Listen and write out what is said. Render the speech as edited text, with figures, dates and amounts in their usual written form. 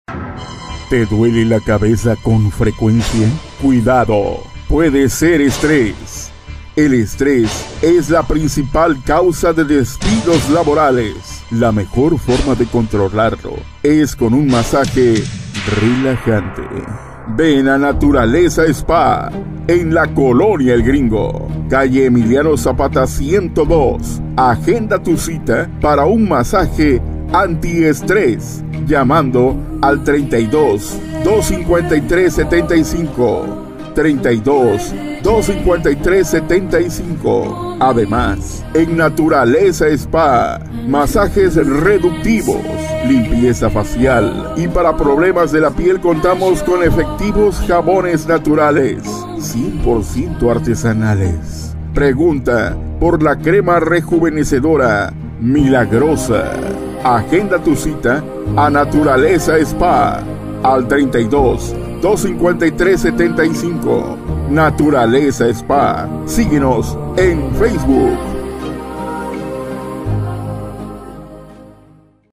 ¿Te duele la cabeza con frecuencia? Cuidado, puede ser estrés. El estrés es la principal causa de despidos laborales. La mejor forma de controlarlo es con un masaje relajante. Ven a Naturaleza Spa, en la Colonia El Gringo, calle Emiliano Zapata 102. Agenda tu cita para un masaje antiestrés llamando al 32 253 75 32 253 75. Además, en Naturaleza Spa, masajes reductivos, limpieza facial, y para problemas de la piel contamos con efectivos jabones naturales 100% artesanales. Pregunta por la crema rejuvenecedora Milagrosa. Agenda tu cita a Naturaleza Spa al 32 253 75. Naturaleza Spa. Síguenos en Facebook.